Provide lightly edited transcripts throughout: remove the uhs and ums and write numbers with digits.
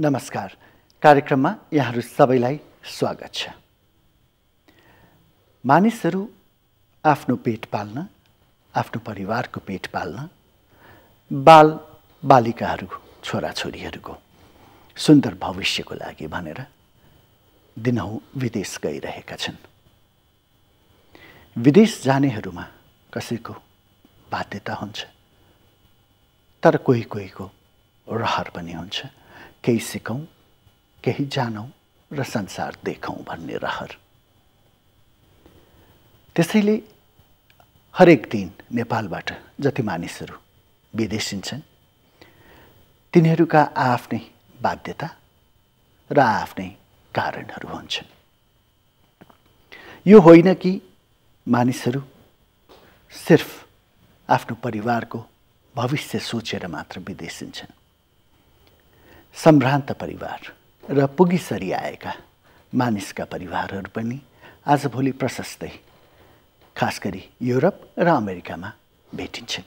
नमस्कार। कार्यक्रममा यहाँहरू सबैलाई स्वागत छ। मानिसहरू आफ्नो पेट पाल्न, आफ्नो परिवारको पेट पाल्न, बालिकाहरू, छोराछोरीहरूको सुन्दर भविष्यको लागि भनेर दिनहुँ विदेश गइरहेका छन्। विदेश जानेहरूमा कसैको बाध्यता हुन्छ, तर कोही कोहीको रहर पनि हुन्छ। केही सिकौँ, केही जानौँ र संसार देखौँ भन्ने रहर। त्यसैले हरेक दिन नेपालबाट जति मानिसहरू विदेशिन्छन् तिनीहरूका आफ्नै बाध्यता र आफ्नै कारणहरू हुन्छन्। यो होइन कि मानिसहरू सिर्फ आफ्नो परिवारको भविष्य सोचेर मात्र विदेशिन्छन्। सम्भ्रान्त परिवार र पुगिसरी आएका मानिसका परिवारहरू पनि आजभोलि प्रशस्तै खास गरी युरोप र अमेरिकामा भेटिन्छन्।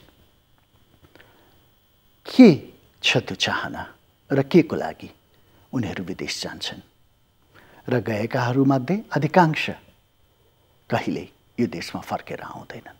के छ त्यो चाहना र के को लागि उनीहरू विदेश जान्छन् र गएकाहरूमध्ये अधिकांश कहिल्यै यो देशमा फर्केर आउँदैनन्।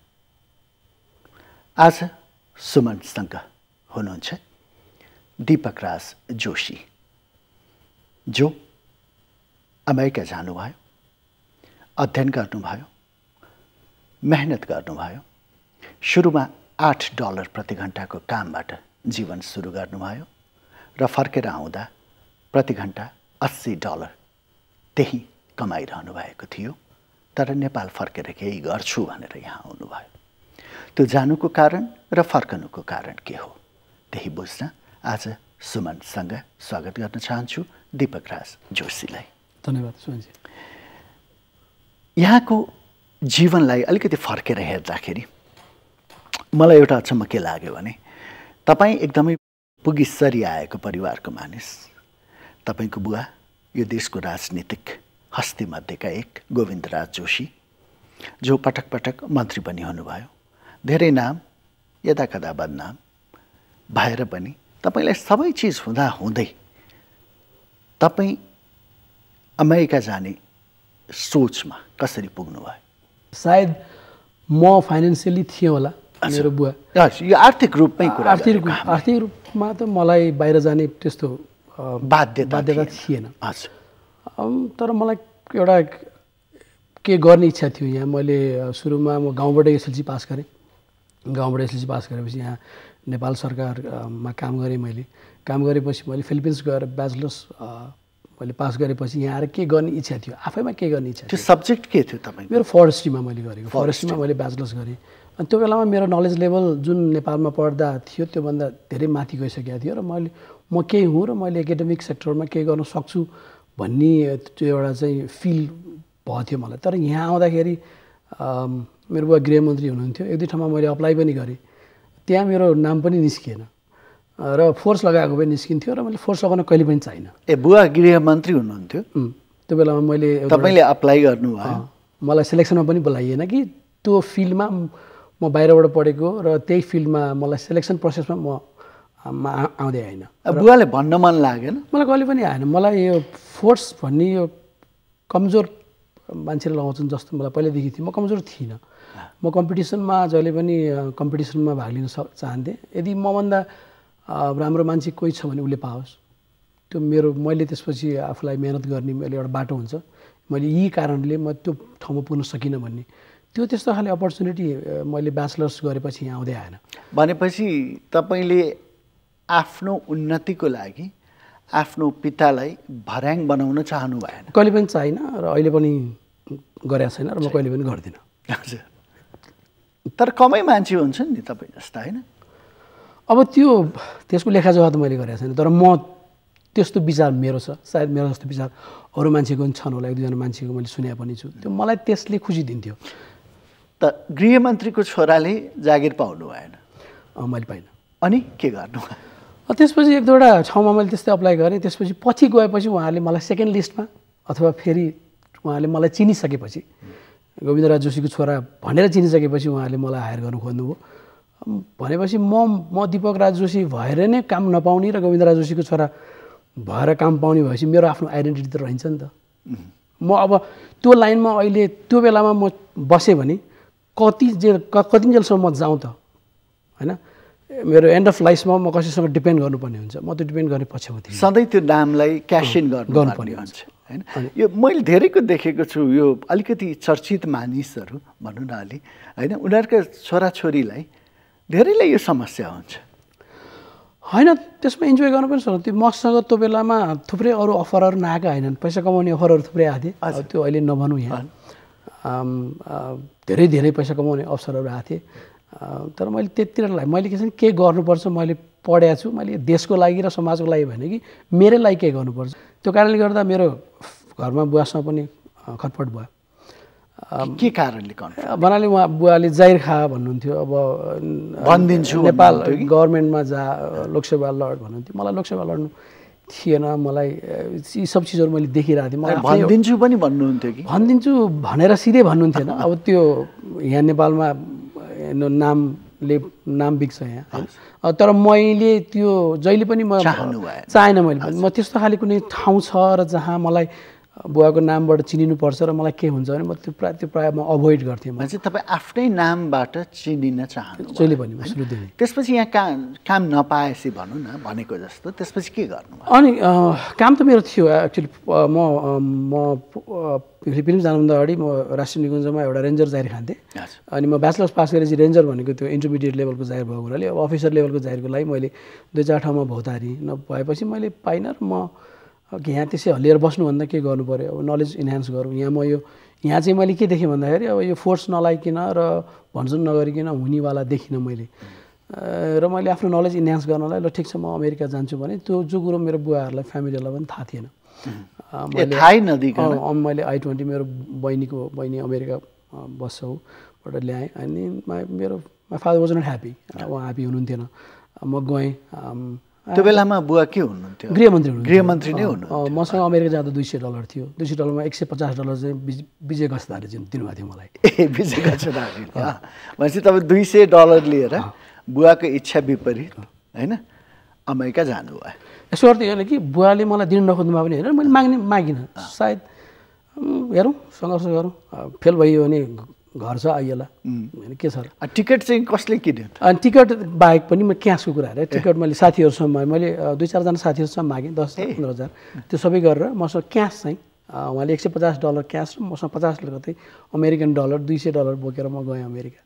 आज सुमनसँग हुनुहुन्छ दीपकराज जोशी, जो अमेरिका जानुभयो, अध्ययन गर्नुभयो, मेहनत गर्नुभयो। सुरुमा $8 प्रति घण्टाको कामबाट जीवन सुरु गर्नुभयो र फर्केर आउँदा प्रति घण्टा $80 त्यही कमाइरहनु भएको थियो। तर नेपाल फर्केर केही गर्छु भनेर यहाँ आउनुभयो। त्यो जानुको कारण र फर्कनुको कारण के हो त्यही बुझ्न आज सुमनसँग स्वागत गर्न चाहन्छु दीपकराज जोशीलाई। धन्यवाद सुमनजी। यहाँको जीवनलाई अलिकति फर्केर हेर्दाखेरि मलाई एउटा अचम्म के लाग्यो भने तपाईँ एकदमै पुगिसरी आएको परिवारको मानिस। तपाईँको बुवा यो देशको राजनीतिक हस्तीमध्येका एक गोविन्दराज जोशी, जो पटक पटक मन्त्री पनि हुनुभयो। धेरै नाम यदाकदा बदनाम भएर पनि तपाईलाई सबै चिज हुँदा हुँदै तपाईँ अमेरिका जाने सोचमा कसरी पुग्नु भयो? सायद म फाइनेन्सियली थिएँ होला। मेरो बुवा यो आर्थिक रूपमै कुरा, आर्थिक रूपमा त मलाई बाहिर जाने त्यस्तो बाध्यता थिएन। तर मलाई एउटा के गर्ने इच्छा थियो यहाँ। मैले सुरुमा म गाउँबाट एसएलसी पास गरेँ। गाउँबाट एसएलसी पास गरेपछि यहाँ नेपाल सरकारमा काम गरेँ। मैले काम गरेपछि मैले फिलिपिन्स गएर ब्याचलर्स मैले पास गरेपछि यहाँ आएर के गर्ने इच्छा थियो, आफैमा के गर्ने इच्छा थियो। त्यो सब्जेक्ट के थियो तपाईँ? मेरो फरेस्ट्रीमा मैले गरेको। फरेस्ट्रीमा मैले ब्याचलर्स गरेँ। अनि त्यो बेलामा मेरो नलेज लेभल जुन नेपालमा पढ्दा थियो त्योभन्दा धेरै माथि गइसकेको थियो र म केही हुँ र मैले एकाडेमिक सेक्टरमा केही गर्न सक्छु भन्ने त्यो एउटा चाहिँ फिल भएको थियो मलाई। तर यहाँ आउँदाखेरि मेरो बुवा गृहमन्त्री हुनुहुन्थ्यो। एक दुई ठाउँमा मैले अप्लाई पनि गरेँ, त्यहाँ मेरो नाम पनि निस्किएन र फोर्स लगाएको पनि निस्किन्थ्यो र मैले फोर्स लगाउन कहिले पनि चाहिनँ। बुवा गृहमन्त्री हुनुहुन्थ्यो त्यो बेलामा। मैले तपाईँले अप्लाई गर्नुभयो, मलाई सेलेक्सनमा पनि बोलाइएन कि त्यो फिल्डमा म बाहिरबाट पढेको र त्यही फिल्डमा मलाई सेलेक्सन प्रोसेसमा म आउँदै आएन। बुवाले भन्न मन लागेन? मलाई कहिले पनि आएन। मलाई यो फोर्स भन्ने यो कमजोर मान्छेले लगाउँछन् जस्तो मलाई पहिल्यैदेखि थियो। म कमजोर थिइनँ। म कम्पिटिसनमा जहिले पनि कम्पिटिसनमा भाग लिन चाहन्थेँ। यदि मभन्दा राम्रो मान्छे कोही छ भने उसले पाओस्। त्यो मैले त्यसपछि आफूलाई मेहनत गर्ने मैले एउटा बाटो हुन्छ। मैले यही कारणले म त्यो ठाउँमा पुग्न सकिनँ भन्ने त्यस्तो खाले अपर्च्युनिटी मैले ब्याचलर्स गरेपछि यहाँ आउँदै आएन। भनेपछि तपाईँले आफ्नो उन्नतिको लागि आफ्नो पितालाई भर्याङ बनाउन चाहनु भएन? कहिले पनि चाहिनँ र अहिले पनि गरेको छैन र म कहिले पनि गर्दिनँ। हजुर। तर कमै मान्छे हुन्छन् नि तपाईँ जस्ता, होइन? अब त्यसको लेखाजोखा त मैले गरेको छैन, तर म त्यस्तो विचार मेरो छ। सायद मेरो जस्तो विचार अरू मान्छेको पनि छन् होला, एक दुईजना मान्छेको मैले सुने पनि छु। त्यो मलाई त्यसले खुसी दिन्थ्यो। त गृहमन्त्रीको छोराले जागिर पाउनु भएन? मैले पाइनँ। अनि के गर्नु? त्यसपछि एक दुईवटा ठाउँमा मैले त्यस्तै अप्लाई गरेँ। त्यसपछि गएपछि उहाँहरूले मलाई सेकेन्ड लिस्टमा अथवा फेरि उहाँहरूले मलाई चिनिसकेपछि, गोविन्दराज जोशीको छोरा भनेर चिनिसकेपछि उहाँहरूले मलाई हायर गर्नु खोज्नुभयो। भनेपछि म दीपकराज जोशी भएर नै काम नपाउने र गोविन्दराज जोशीको छोरा भएर काम पाउने भएपछि मेरो आफ्नो आइडेन्टिटी त रहन्छ नि त। म अब त्यो लाइनमा अहिले त्यो बेलामा म बसेँ भने कतिन्जेलसम्म म जाउँ त होइन। मेरो एन्ड अफ लाइफमा म कसैसँग डिपेन्ड गर्नुपर्ने हुन्छ, म त्यो डिपेन्ड गर्ने पक्षमा थिएँ। सधैँ त्यो नामलाई क्यास इन गर्नुपर्ने हुन्छ होइन। यो मैले धेरैको देखेको छु, यो अलिकति चर्चित मानिसहरू भनौँ न अलि होइन, उनीहरूका छोराछोरीलाई धेरैलाई यो समस्या हुन्छ होइन। त्यसमा इन्जोय गर्नु पनि सक्छ। त्यो मसँग त्यो बेलामा थुप्रै अरू अफरहरू नआएका होइनन्, पैसा कमाउने अफरहरू थुप्रै आएको थिए। त्यो अहिले नभनौँ यहाँ, धेरै धेरै पैसा कमाउने अवसरहरू आएको थिए। तर मैले त्यतिर मैले के छ केही गर्नुपर्छ, मैले पढेको छु, मैले देशको लागि र समाजको लागि भने कि मेरै लागि केही गर्नुपर्छ। त्यो कारणले गर्दा मेरो घरमा बुवासँग पनि खटपट भयो। के कारणले भन्नाले उहाँ बुवाले जाहिर खा भन्नुहुन्थ्यो। अब भनिदिन्छु नेपाल गभर्मेन्टमा जा लोकसेवा लड भन्नुहुन्थ्यो। मलाई लोकसेवा लड्नु थिएन, मलाई यी सब चिजहरू मैले देखिरहेको थिएँ। मलाई भनिदिन्छु पनि भन्नुहुन्थ्यो कि भनिदिन्छु भनेर सिधै भन्नुहुन्थेन। अब त्यो यहाँ नेपालमा नाम बिग्छ यहाँ। तर मैले त्यो जहिले पनि म चाहेन। म त्यस्तो खाले कुनै ठाउँ छ र जहाँ मलाई बुवाको नामबाट चिनिनुपर्छ र मलाई के हुन्छ भने म त्यो प्रायः म अभोइड गर्थेँ। म चाहिँ तपाईँ आफ्नै नामबाट चिनिन चाहनु जहिले पनि सुरुदेखि। त्यसपछि यहाँ काम नपाएपछि भनौँ न भनेको जस्तो त्यसपछि के गर्नु? अनि काम त मेरो थियो एक्चुअली। म फिलिपिन्स जानुभन्दा अगाडि म राष्ट्रिय निकुञ्जमा एउटा रेन्जर जागिर खान्थेँ। अनि म ब्याचलर्स पास गरेपछि रेन्जर भनेको त्यो इन्टरमिडिएट लेभलको जागिर भएको हुनाले अब अफिसर लेभलको जागिरको लागि मैले 2-4 ठाउँमा भौतारी नभएपछि मैले पाइनँ र म यहाँ त्यसै हल्लिएर बस्नुभन्दा के गर्नु पऱ्यो, अब नलेज इन्हान्स गरौँ। यहाँ चाहिँ मैले के देखेँ भन्दाखेरि अब यो फोर्स नलाइकन र भन्छन् नगरिकन हुनेवाला देखिनँ मैले। र मैले आफ्नो नलेज इन्हान्स गर्नलाई ल ठिक छ म अमेरिका जान्छु भने त्यो जो कुरो मेरो बुवाहरूलाई फ्यामिलीलाई पनि थाहा थिएन। मैले I-20 मेरो बहिनी अमेरिका बस्छौबाट ल्याएँ। अनि मेरो my father was not happy, उहाँ ह्याप्पी हुनुहुन्थेन। म गएँ। त्यो बेलामा बुवा के हुनुहुन्थ्यो? गृहमन्त्री नै हुनुहुन्थ्यो। मसँग अमेरिका जाँदा $200 थियो। $200मा $150 चाहिँ विजय गच्छदारले दिनुभएको थियो मलाई। विजय गच्छदारले भनेपछि तपाईँ $200 लिएर बुवाको इच्छा विपरीत होइन अमेरिका जानुभयो। यसो अर्थ होइन कि बुवाले मलाई दिन नखोज्नु भए पनि होइन, मैले मागिनँ। सायद हेरौँ सङ्घर्ष गरौँ, फेल भइयो भने घर छ आइएला होइन, के छ र। टिकट चाहिँ कसले किन्यो? अनि टिकट बाहेक पनि म क्यासको कुरा हेरेँ। टिकट मैले साथीहरूसँग मैले 2-4 जना साथीहरूसँग मागेँ 10-15 हजार। त्यो सबै गरेर मसँग क्यास चाहिँ उहाँले $150 क्यास र मसँग $50 कतै अमेरिकन डलर $200 बोकेर म गएँ अमेरिका।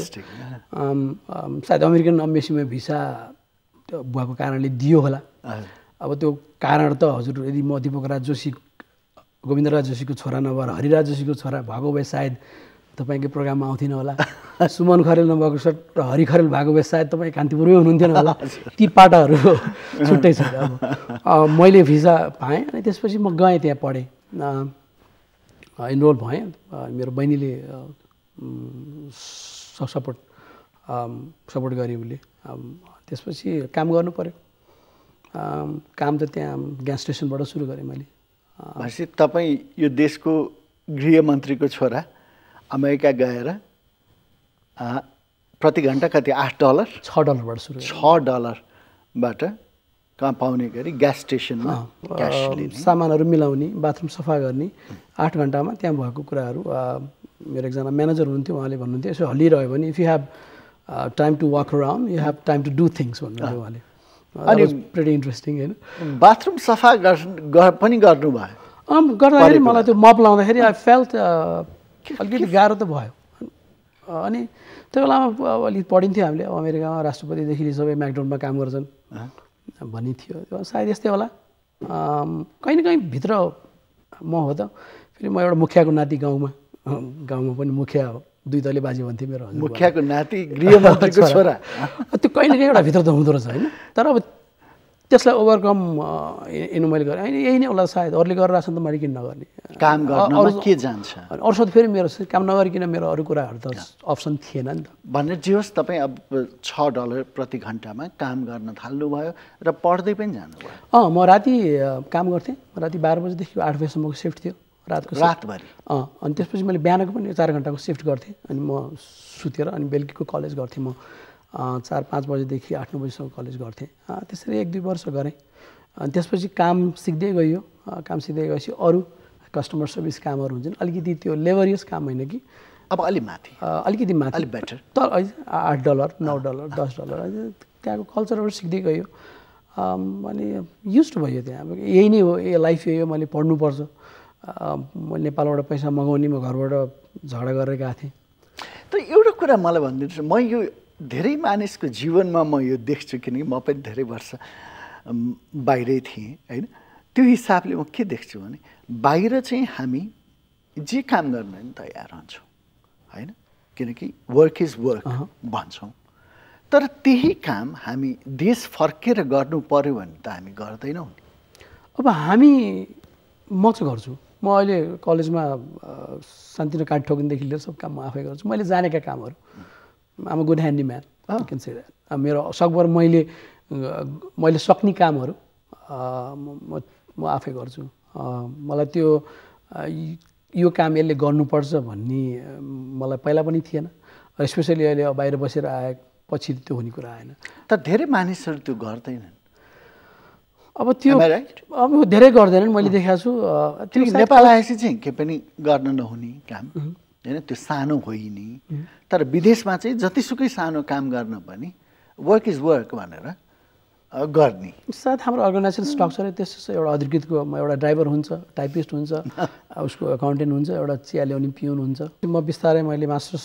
सायद अमेरिकन एम्बेसीमा भिसा बुवाको कारणले दियो होला। अब त्यो कारण त हजुर यदि म दीपकराज जोशी गोविन्दराज जोशीको छोरा नभएर हरिराज जोशीको छोरा भएको भए सायद तपाईँको प्रोग्राममा आउँथिन होला। सुमन खरेल नभएको र हरि खरेल भएको भए सायद तपाईँ कान्तिपुरमै हुनुहुन्थेन होला। ती पाटाहरू छुट्टै छ। अब मैले भिसा पाएँ अनि त्यसपछि म गएँ त्यहाँ पढेँ, इनरोल भएँ। मेरो बहिनीले सपोर्ट गरे उसले। त्यसपछि काम गर्नु पऱ्यो। काम त त्यहाँ ग्यास स्टेसनबाट सुरु गरेँ मैले। भनेपछि तपाईँ यो देशको गृहमन्त्रीको छोरा अमेरिका गएर प्रति घन्टा कति $8 $6बाट सुरु $6बाट कहाँ पाउने गरी ग्यास स्टेसनमा सामानहरू मिलाउने, बाथरुम सफा गर्ने 8 घन्टामा त्यहाँ भएको कुराहरू। मेरो एकजना म्यानेजर हुनुहुन्थ्यो, उहाँले भन्नुहुन्थ्यो यसो हल्लिरह्यो भने if you have time to walk around you have time to do things भन्नुहुन्थ्यो उहाँले। अनि प्रिटी इन्ट्रेस्टिङ होइन। बाथरुम सफा पनि गर्नुभयो? गर्दाखेरि मलाई त्यो मप लाउँदाखेरि आई फेल्ट अलिकति गाह्रो त भयो। अनि त्यो बेलामा अब अलिक पढिन्थ्यो हामीले, अब अमेरिकामा राष्ट्रपतिदेखि सबै म्याकडोनलमा काम गर्छन् भन्ने थियो। सायद यस्तै होला। कहीँ न कहीँ भित्र म हो त। फेरि म एउटा मुखियाको नाति गाउँमा पनि मुखिया हो, 2 तले बाजे भन्थे मेरो हजुर। मुखियाको नाति गृहमन्त्रीको छोरा। त्यो कहीँ न कहीँ एउटा भित्र त हुँदो रहेछ होइन। तर अब त्यसलाई ओभरकम मैले गरेँ होइन, यही नै होला सायद। अरूले गरेर आएको त मैले किन नगर्ने? काम गर्नमा के जान्छ? अरूसँग फेरि मेरो काम नगरिकन मेरो अरू कुराहरू त अप्सन थिएन नि त। भने जे होस् तपाईँ अब $6 प्रति घन्टामा काम गर्न थाल्नुभयो र पढ्दै पनि जानुभयो? म राति काम गर्थेँ। राति 12 बजीदेखि 8 बजीसम्मको सिफ्ट थियो रातभरि। अनि त्यसपछि मैले बिहानको पनि 4 घन्टाको सिफ्ट गर्थेँ। अनि म सुतेर अनि बेलुकीको कलेज गर्थेँ। म 4-5 बजीदेखि 8-9 बजीसम्म कलेज गर्थेँ। त्यसरी 1-2 वर्ष गरेँ। अनि त्यसपछि काम सिक्दै गयो काम सिक्दै गएपछि अरू कस्टमर सर्भिस कामहरू हुन्छन् अलिकति त्यो लेबरियस काम होइन कि अब अलि माथि अलिकति माथि अलि बेटर तर $8 $9 $10 त्यहाँको कल्चरहरू सिक्दै गयो अनि युज भयो त्यहाँ अब यही नै हो यो लाइफ यही हो मैले पढ्नुपर्छ म नेपालबाट पैसा मगाउने म घरबाट झगडा गरेर गएको थिएँ त एउटा कुरा मलाई भनिदिनुहोस् म यो धेरै मानिसको जीवनमा म यो देख्छु किनकि म पनि धेरै वर्ष बाहिरै थिएँ होइन त्यो हिसाबले म के देख्छु भने बाहिर चाहिँ हामी जे काम गर्न नि तयार हुन्छौँ होइन किनकि वर्क इज वर्क भन्छौँ तर त्यही काम हामी देश फर्केर गर्नु पर्यो भने त हामी गर्दैनौँ नि अब हामी म चाहिँ गर्छु म अहिले कलेजमा सानोतिनो काट ठोकिनदेखि लिएर सब काम म आफै गर्छु मैले जानेका कामहरू I'm good handyman can say that मेरो सकभर मैले सक्ने कामहरू म आफै गर्छु मलाई त्यो यो काम यसले गर्नुपर्छ भन्ने मलाई पहिला पनि थिएन स्पेसली अहिले बाहिर बसेर आए पछि त्यो हुने कुरा आएन तर धेरै मानिसहरू त्यो गर्दैनन् अब त्यो अब धेरै गर्दैनन् मैले देखाएको छु त्यो नेपाल आएपछि चाहिँ के पनि गर्न नहुने काम होइन त्यो सानो होइन तर विदेशमा चाहिँ जतिसुकै सानो काम गर्न पनि वर्क इज वर्क भनेर गर्ने सायद हाम्रो अर्गनाइजेसन स्ट्रक्चरै त्यस्तो छ एउटा अधिकृतको एउटा ड्राइभर हुन्छ टाइपिस्ट हुन्छ उसको एकाउन्टेन्ट हुन्छ एउटा चिया ल्याउने पिउन हुन्छ म बिस्तारै मैले मास्टर्स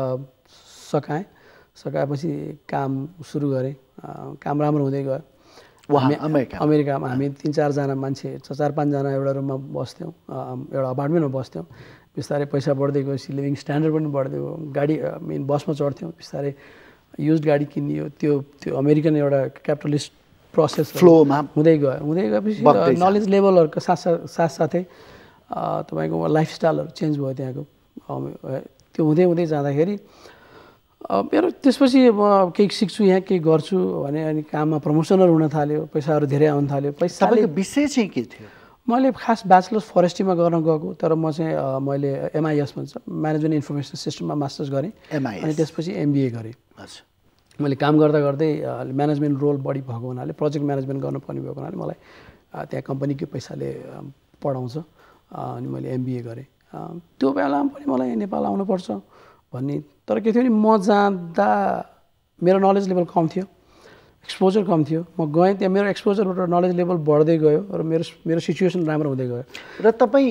सकाएपछि काम सुरु गरेँ काम राम्रो हुँदै गयो अमेरिकामा हामी 3-4 जना मान्छे 4-5 जना एउटा रुममा बस्थ्यौँ एउटा अपार्टमेन्टमा बस्थ्यौँ बिस्तारै पैसा बढ्दै गएपछि लिभिङ स्ट्यान्डर्ड पनि बढ्दै गयो गाडी बसमा चढ्थ्यौँ बिस्तारै युज गाडी किनियो त्यो अमेरिकन एउटा क्यापिटलिस्ट प्रोसेस फ्लोमा हुँदै गएपछि नलेज लेभलहरूको साथसाथै तपाईँको लाइफस्टाइलहरू चेन्ज भयो त्यहाँको त्यो हुँदै जाँदाखेरि मेरो त्यसपछि म केही सिक्छु यहाँ केही गर्छु भने अनि काममा प्रमोसनहरू हुन थाल्यो पैसाहरू धेरै आउन थाल्यो पैसाले विषय चाहिँ के थियो मैले खास ब्याचलर्स फरेस्ट्रीमा गर्न गएको तर मैले MIS भन्छ म्यानेजमेन्ट इन्फर्मेसन सिस्टममा मास्टर्स गरेँ अनि त्यसपछि MBA गरेँ मैले काम गर्दै म्यानेजमेन्ट रोल बढी भएको हुनाले प्रोजेक्ट म्यानेजमेन्ट गर्नुपर्ने भएको हुनाले मलाई त्यहाँ कम्पनीकै पैसाले पढाउँछ अनि मैले MBA गरेँ त्यो बेलामा पनि मलाई नेपाल आउनुपर्छ भन्ने तर के थियो नि म जाँदा मेरो नलेज लेभल कम थियो एक्सपोजर कम थियो म गएँ त्यहाँ मेरो एक्सपोजरबाट नलेज लेभल बढ्दै गयो र मेरो सिचुएसन राम्रो हुँदै गयो र तपाईँ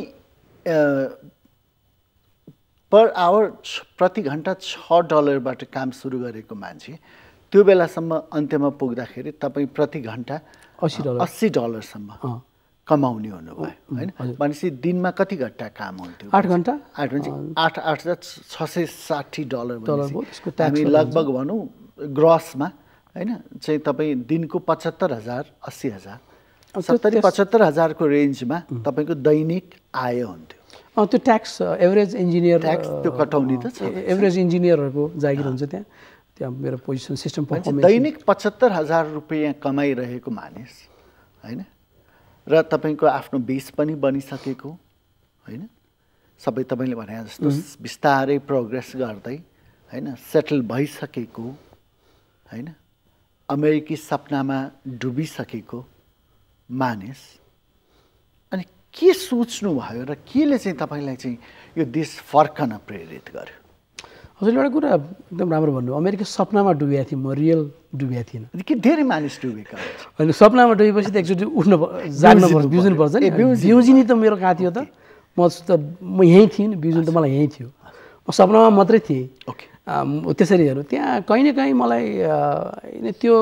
पर आवर प्रति घन्टा $6 काम सुरु गरेको मान्छे त्यो बेलासम्म अन्त्यमा पुग्दाखेरि तपाईँ प्रति घन्टा $80 सम्म कमाउने हुनुभयो होइन भनेपछि दिनमा कति घन्टा काम हुन्थ्यो 8 घन्टा 8 $660 हामी लगभग भनौँ ग्रसमा होइन चाहिँ तपाईँ दिनको 75,000 80,000 70-75,000 को रेन्जमा तपाईँको दैनिक आय हुन्थ्यो त्यो ट्याक्स एभरेज इन्जिनियर ट्याक्स त्यो कटाउने त छ एभरेज इन्जिनियरहरूको जागिर हुन्छ त्यहाँ मेरो पोजिसन सिस्टम दैनिक 75,000 रुपियाँ कमाइरहेको मानिस होइन र तपाईँको आफ्नो बेस पनि बनिसकेको होइन सबै तपाईँले भने जस्तो बिस्तारै प्रोग्रेस गर्दै होइन सेटल भइसकेको होइन अमेरिकी सपनामा डुबिसकेको मानिस अनि के सोच्नु भयो र केले चाहिँ तपाईँलाई चाहिँ यो देश फर्कन प्रेरित गर्यो हजुर एउटा कुरा एकदम राम्रो भन्नु अमेरिका सपनामा डुबेको थिएँ म रियल डुबेको थिइनँ के धेरै मानिस डुबेका होइन सपनामा डुबेपछि त एकचोटि जाग्नुपर्छ बिउजिनुपर्छ नि बिउजिनी त मेरो कहाँ थियो त म यहीँ थिएँ नि बिउजिन त मलाई यहीँ थियो म सपनामा मात्रै थिएँ त्यसरी हेरौँ त्यहाँ कहीँ न कहीँ मलाई त्यो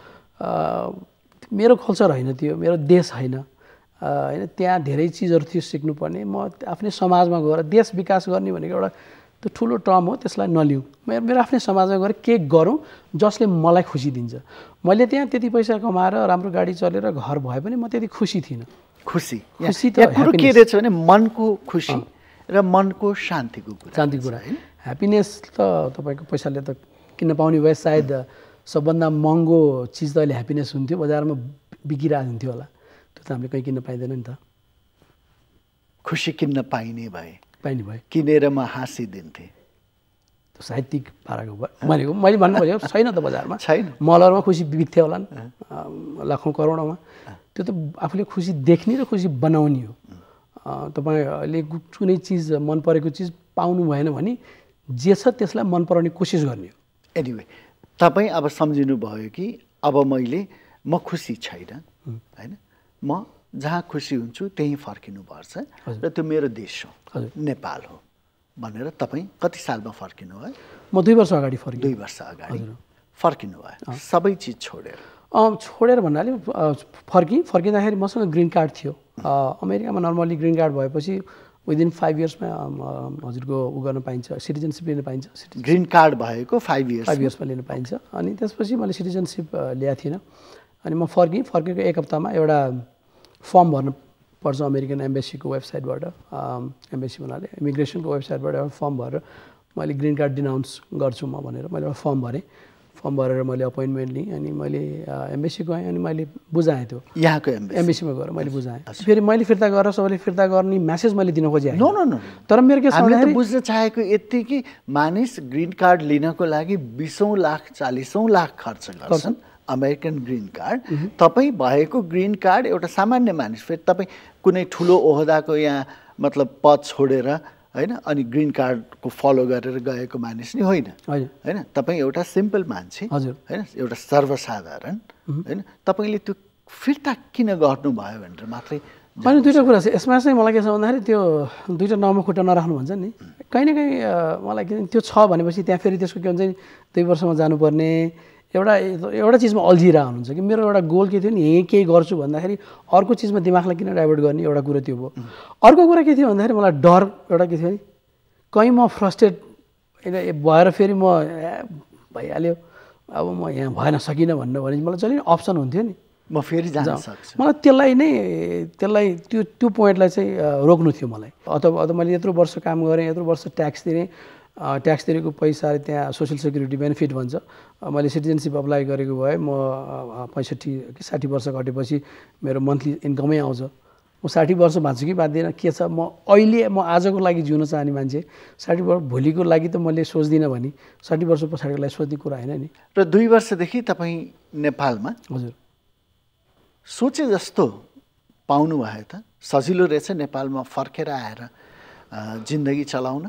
मेरो कल्चर होइन त्यो मेरो देश होइन होइन त्यहाँ धेरै चिजहरू थियो सिक्नुपर्ने म आफ्नै समाजमा गएर देश विकास गर्ने भनेको एउटा त्यो ठुलो टर्म हो त्यसलाई नलिउँ मेरो आफ्नै समाजमा गएर के गरौँ जसले मलाई खुसी दिन्छ मैले त्यहाँ त्यति पैसा कमाएर राम्रो गाडी चलेर घर भए पनि म त्यति खुसी थिइनँ खुसी त कुरो के रहेछ भने मनको खुसी र मनको शान्तिको कुरा ह्याप्पिनेस त तपाईँको पैसाले त किन्न पाउने भए सायद सबभन्दा महँगो चिज त अहिले ह्याप्पिनेस हुन्थ्यो बजारमा बिकिरहेको हुन्थ्यो होला त्यो त हामीले कहीँ किन्न पाइँदैन नि त खुसी किन्न पाइने भए किनेर म हाँसिदिन्थेँ साहित्यिक पाराको मैले भन्नु खोजेको छैन त बजारमा छैन मलरमा खुसी बित्थ्यो होला नि लाखौँ करोडौँमा त्यो त आफूले खुसी देख्ने र खुसी बनाउने हो। तपाईँले कुनै चिज मन परेको चिज पाउनु भएन भने जे छ त्यसलाई मन पराउने कोसिस गर्ने हो। एनिवे तपाईँ अब सम्झिनु भयो कि अब म खुसी छैन होइन, म जहाँ खुसी हुन्छु त्यहीँ फर्किनुपर्छ र त्यो मेरो देश हो, नेपाल हो भनेर तपाईँ कति सालमा फर्किनु भयो? म 2 वर्ष अगाडि फर्केँ। 2 वर्ष अगाडि फर्किनु भयो सबै चिज छोडेर? छोडेर भन्नाले फर्किँदाखेरि मसँग ग्रिन कार्ड थियो। अमेरिकामा नर्मली ग्रिन कार्ड भएपछि विदिन 5 इयर्समा हजुरको उ गर्न पाइन्छ, सिटिजनसिप लिन पाइन्छ। ग्रिन कार्ड भएको 5 इयर्समा लिन पाइन्छ। अनि त्यसपछि मैले सिटिजनसिप ल्याएको थिइनँ। अनि म फर्केको 1 हप्तामा एउटा फर्म भर्नु पर्छ अमेरिकन एम्बेसीको वेबसाइटबाट, एम्बेसी भन्नाले इमिग्रेसनको वेबसाइटबाट एउटा फर्म भरेर मैले ग्रिन कार्ड डिनाउन्स गर्छु म भनेर मैले एउटा फर्म भरेँ। फर्म भरेर मैले अपोइन्टमेन्ट लिएँ अनि मैले एम्बेसी गएँ अनि मैले बुझाएँ त्यो यहाँको एम्बेसीमा गएर मैले बुझाएँ। फेरि मैले फिर्ता गरेर सबैले फिर्ता गर्ने म्यासेज मैले दिन खोजेँ। नो नो नो, तर मेरो के हामीले बुझ्न चाहेको यति कि मानिस ग्रिन कार्ड लिनको लागि 20औं लाख 40औं लाख खर्च गर्छन् अमेरिकन ग्रिन कार्ड। तपाईँ भएको ग्रिन कार्ड एउटा सामान्य मानिस, फेरि तपाईँ कुनै ठुलो ओहदाको यहाँ मतलब पद छोडेर होइन अनि ग्रिन कार्डको फलो गरेर गएको मानिस नि होइन होइन, तपाईँ एउटा सिम्पल मान्छे होइन, एउटा सर्वसाधारण होइन, तपाईँले त्यो फिर्ता किन गर्नुभयो भनेर मात्रै? होइन, दुईवटा कुरा छ यसमा चाहिँ। मलाई के छ भन्दाखेरि त्यो दुईवटा नाउँमा खुट्टा नराख्नु भन्छ नि, कहीँ न कहीँ मलाई त्यो छ भनेपछि त्यहाँ फेरि त्यसको के हुन्छ नि 2 वर्षमा जानुपर्ने एउटा चिजमा अल्झिरहेको हुनुहुन्छ कि मेरो एउटा गोल के थियो नि, यहीँ केही गर्छु भन्दाखेरि अर्को चिजमा दिमागलाई किन डाइभर्ट गर्ने, एउटा कुरा त्यो भयो। अर्को कुरा के थियो भन्दाखेरि मलाई डर एउटा के थियो नि, कहीँ म फ्रस्ट्रेट भएर फेरि म भइहाल्यो अब म यहाँ भएन सकिनँ भन्नु भने मलाई जहिले अप्सन हुन्थ्यो नि, म फेरि जान सक्छु। मलाई त्यसलाई त्यो पोइन्टलाई चाहिँ रोक्नु थियो मलाई। अथवा मैले यत्रो वर्ष काम गरेँ, यत्रो वर्ष ट्याक्स तिरेँ, ट्याक्स तिरेको पैसा त्यहाँ सोसियल सेक्युरिटी बेनिफिट भन्छ, मैले सिटिजनसिप अप्लाई गरेको भए म 65 कि 60 वर्ष घटेपछि मेरो मन्थली इन्कमै आउँछ। म 60 वर्ष बाँच्छु कि बाँच्दिनँ के छ, म आजको लागि जिउन चाहने मान्छे। 60 वर्ष भोलिको लागि त मैले सोच्दिनँ भने 60 वर्ष पछाडिको लागि सोच्ने कुरा होइन नि। र 2 वर्षदेखि तपाईँ नेपालमा हजुर सोचे जस्तो पाउनु भयो त? सजिलो रहेछ नेपालमा फर्केर आएर जिन्दगी चलाउन?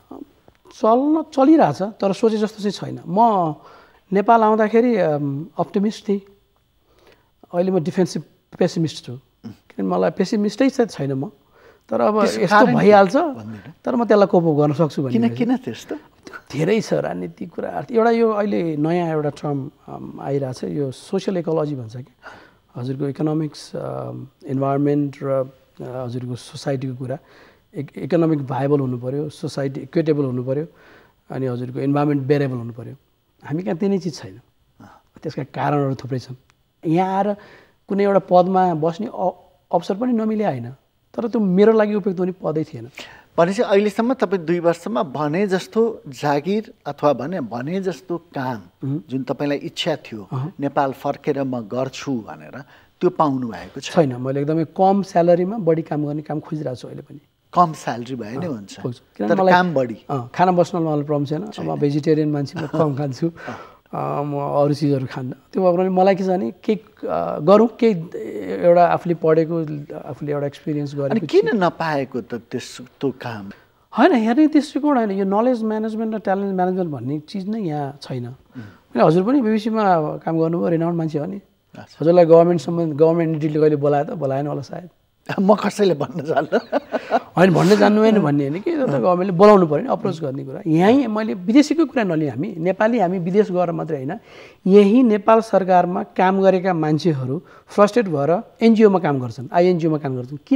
चलिरहेछ, तर सोचे जस्तो चाहिँ छैन। म नेपाल आउँदाखेरि अप्टिमिस्ट थिएँ, अहिले म डिफेन्सिभ पेसिमिस्ट छु। किनभने मलाई पेसिमिस्टै चाहिँ छैन म, तर अब यस्तो भइहाल्छ तर म त्यसलाई कोप गर्न सक्छु भन्ने। किन त्यस्तो? धेरै छ राजनीतिक कुरा। एउटा यो अहिले नयाँ एउटा टर्म आइरहेछ, यो सोसियल इकोलोजी भन्छ कि, हजुरको इकोनोमिक्स, इन्भाइरोमेन्ट र हजुरको सोसाइटीको कुरा। इकोनोमिक भाइबल हुनु पऱ्यो, सोसाइटी इक्विटेबल हुनु पऱ्यो, अनि हजुरको इन्भाइरोमेन्ट बेरेबल हुनु पऱ्यो। हामी कहाँ तिनै चिज छैन। त्यसका कारणहरू थुप्रै छन्। यहाँ आएर कुनै एउटा पदमा बस्ने अवसर पनि नमिले होइन, तर त्यो मेरो लागि उपयुक्त हुने पदै थिएन। भनेपछि अहिलेसम्म तपाईँ 2 वर्षमा भने जस्तो जागिर अथवा भने जस्तो काम जुन तपाईँलाई इच्छा थियो नेपाल फर्केर म गर्छु भनेर, त्यो पाउनु भएको छैन। मैले एकदमै कम स्यालेरीमा बढी काम गर्ने काम खोजिरहेको छु अहिले पनि। कम स्यालेरी भए नै हुन्छ, तर काम बढी। खाना बस्न मलाई प्रब्लम छैन, म भेजिटेरियन मान्छे, म कम खान्छु, म अरू चिजहरू खान्न। त्यो भएर मलाई के छ भने केही गरौँ, केही एउटा आफूले पढेको, आफूले एउटा एक्सपिरियन्स गरेको। किन नपाएको त त्यो काम? होइन, हेर्ने त्यसको होइन, यो नलेज म्यानेजमेन्ट र ट्यालेन्ट म्यानेजमेन्ट भन्ने चिज नै यहाँ छैन। हजुर पनि बिबिसीमा काम गर्नुभयो, रेनाउन्ड मान्छे हो नि, हजुरलाई गभर्मेन्ट एन्टिटीले कहिले बोलायो त? बोलाएन होला सायद। म कसैले भन्न जान्न, होइन भन्ने जान्नु होइन भन्ने होइन कि, गभर्मेन्टले बोलाउनु पऱ्यो नि, अप्रोच गर्ने कुरा। यहीँ मैले विदेशीको कुरा नलिएँ, हामी नेपाली, हामी विदेश गएर मात्रै होइन, यहीँ नेपाल सरकारमा काम गरेका मान्छेहरू फ्रस्ट्रेट भएर एनजिओमा काम गर्छन्, आइएनजिओमा काम गर्छन्। किन?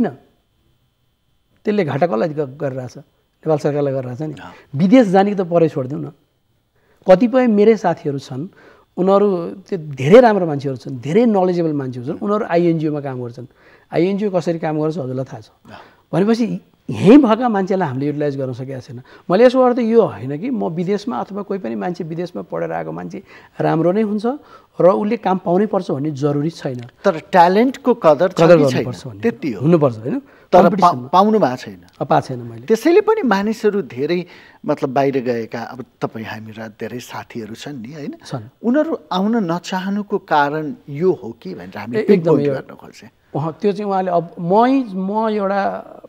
त्यसले घाटा कसलाई गरिरहेछ? नेपाल सरकारलाई गरिरहेछ नि। विदेश जाने त परै छोडिदिउँ न। कतिपय मेरै साथीहरू छन्, उनीहरू त्यो धेरै राम्रो मान्छेहरू छन्, धेरै नलेजेबल मान्छेहरू छन्, उनीहरू आइएनजिओमा काम गर्छन्। आइएनजिओ कसरी काम गर्छ हजुरलाई थाहा छ। भनेपछि यहीँ भएका मान्छेलाई हामीले युटिलाइज गर्न सकेका छैन। मैले यसो अर्थ यो होइन कि म विदेशमा अथवा कोही पनि मान्छे विदेशमा पढेर आएको मान्छे राम्रो नै हुन्छ र उसले काम पाउनै पर्छ भन्ने जरुरी छैन। तर ट्यालेन्टको कदर गर्नुपर्छ, त्यति हो, हुनुपर्छ होइन। तर कम्पिटिसनमा पाउनु भएको छैन। पाएको छैन मैले। त्यसैले पनि मानिसहरू धेरै मतलब बाहिर गएका अब तपाईँ हामीरा धेरै साथीहरू छन् नि होइन, उनीहरू आउन नचाहनुको कारण यो हो कि भनेर हामीले एकदमै गर्न खोज्छौँ। त्यो चाहिँ उहाँले अब म एउटा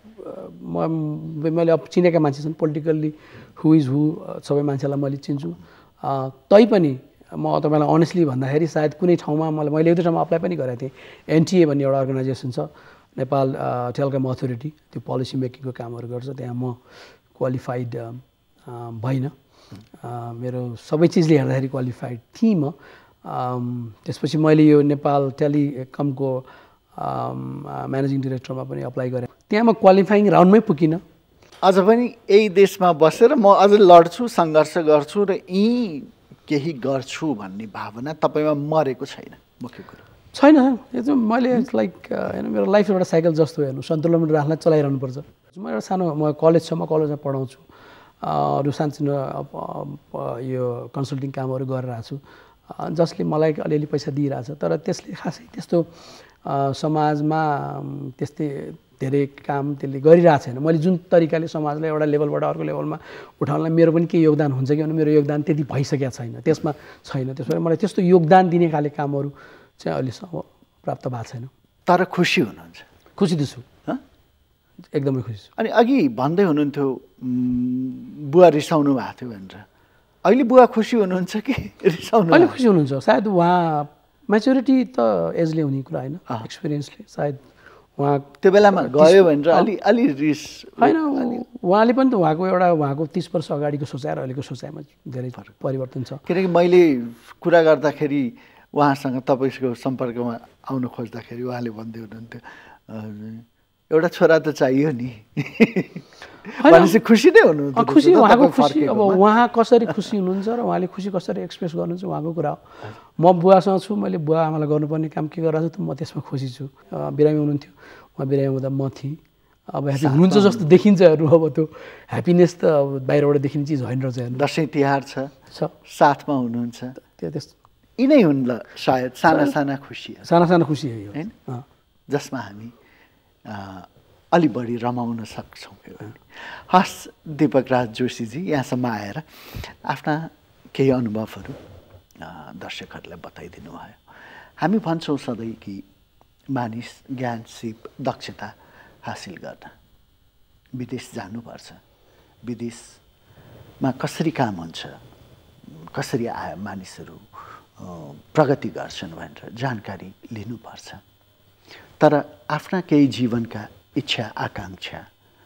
मैले अब चिनेका मान्छे छन् पोलिटिकल्ली हु इज हु सबै मान्छेलाई मैले चिन्छु। तैपनि म तपाईँलाई अनेस्टली भन्दाखेरि सायद कुनै ठाउँमा मैले एक दुई ठाउँमा अप्लाई पनि गरेको थिएँ। एनटिए भन्ने एउटा अर्गनाइजेसन छ, नेपाल टेलिकम अथोरिटी, त्यो पोलिसी मेकिङको कामहरू गर्छ। त्यहाँ म क्वालिफाइड भइनँ, मेरो सबै चिजले हेर्दाखेरि क्वालिफाइड थिएँ म। त्यसपछि मैले यो नेपाल टेलिकमको म्यानेजिङ डिरेक्टरमा पनि अप्लाई गरेँ। त्यहाँ म क्वालिफाइङ राउन्डमै पुगिनँ। अझ पनि यही देशमा बसेर म अझ लड्छु, सङ्घर्ष गर्छु र केही गर्छु भन्ने भावना तपाईँमा मरेको छैन। मुख्य कुरो छैन। यो चाहिँ मैले लाइक होइन, मेरो लाइफ एउटा साइकल जस्तो हेर्नु, सन्तुलन राख्न चलाइरहनुपर्छ। म एउटा सानो कलेज छ, म कलेजमा पढाउँछु, अरू सानसानो यो कन्सल्टिङ कामहरू गरिरहेको छु, जसले मलाई अलिअलि पैसा दिइरहेछ। तर त्यसले खासै त्यस्तो समाजमा त्यस्तै धेरै काम त्यसले गरिरहेको छैन। मैले जुन तरिकाले समाजलाई एउटा लेभलबाट अर्को लेभलमा उठाउनलाई मेरो पनि केही योगदान हुन्छ कि भने मेरो योगदान त्यति भइसकेको छैन, त्यसमा छैन। त्यसो भएर मलाई त्यस्तो योगदान दिने खाले कामहरू चाहिँ अहिलेसम्म प्राप्त भएको छैन। तर खुसी हुनुहुन्छ? खुसी त छु, एकदमै खुसी छु। अनि अघि भन्दै हुनुहुन्थ्यो बुवा रिसाउनु भएको थियो भनेर, अहिले बुवा खुसी हुनुहुन्छ कि रिसाउनु? अहिले खुसी हुनुहुन्छ। सायद उहाँ म्याच्योरिटी त एजले हुने कुरा होइन, एक्सपिरियन्सले सायद उहाँ त्यो बेलामा गयो भनेर अलि रिस होइन। उहाँले पनि त उहाँको 30 वर्ष अगाडिको सोचाइ र अहिलेको सोचाइमा धेरै परिवर्तन छ। किनकि मैले कुरा गर्दाखेरि उहाँसँग तपाईँको सम्पर्कमा आउन खोज्दाखेरि उहाँले भन्दै हुनुहुन्थ्यो एउटा छोरा त चाहियो नि। भनेपछि खुसी नै हुनुहुन्छ? खुसी, उहाँको खुसी। अब उहाँ कसरी खुसी हुनुहुन्छ र उहाँले खुसी कसरी एक्सप्रेस गर्नुहुन्छ उहाँको कुरा हो। म बुवासँग छु, मैले बुवा आमालाई गर्नुपर्ने काम के गरिरहेको छु त म त्यसमा खुसी छु। बिरामी हुनुहुन्थ्यो, उहाँ बिरामी हुँदा म थिएँ। अब ह्याप्पी हुनुहुन्छ जस्तो देखिन्छ हेर्नु। अब त्यो ह्याप्पिनेस त अब बाहिरबाट देखिने चिज होइन रहेछ हेर्नु। दसैँ तिहार छ, साथमा हुनुहुन्छ, त्यस्तो यिनै हुन् ल सायद साना खुसी, साना खुसी होइन, जसमा हामी अलि बढी रमाउन सक्छौँ। हस् दीपकराज जोशीजी, यहाँसम्म आएर आफ्ना केही अनुभवहरू दर्शकहरूलाई बताइदिनु भयो। हामी भन्छौँ सधैँ कि मानिस ज्ञान, सिप, दक्षता हासिल गर्न विदेश जानुपर्छ। विदेशमा कसरी काम हुन्छ, कसरी मानिसहरू प्रगति गर्छन् भनेर जानकारी लिनुपर्छ। तर आफ्ना केही जीवनका इच्छा, आकाङ्क्षा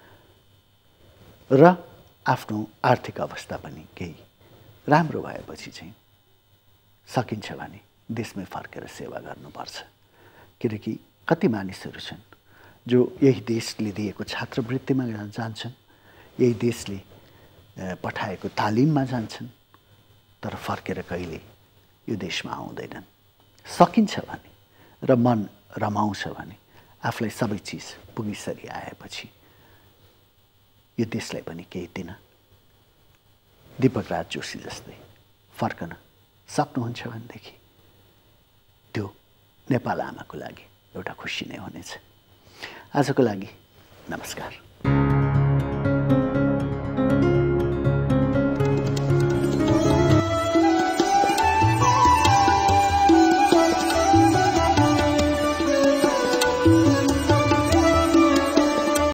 र आफ्नो आर्थिक अवस्था पनि केही राम्रो भएपछि चाहिँ सकिन्छ भने देशमै फर्केर सेवा गर्नुपर्छ। किनकि कति मानिसहरू छन् जो यही देशले दिएको छात्रवृत्तिमा जान्छन्, यही देशले पठाएको तालिममा जान्छन्, तर फर्केर कहिले यो देशमा आउँदैनन्। सकिन्छ भने र मन रमाउँछ भने आफूलाई सबै चिज पुगिसरी आएपछि यो देशलाई पनि केही दिन दीपकराज जोशी जस्तै फर्कन सक्नुहुन्छ भनेदेखि त्यो नेपाल आमाको लागि एउटा खुसी नै हुनेछ। आजको लागि नमस्कार।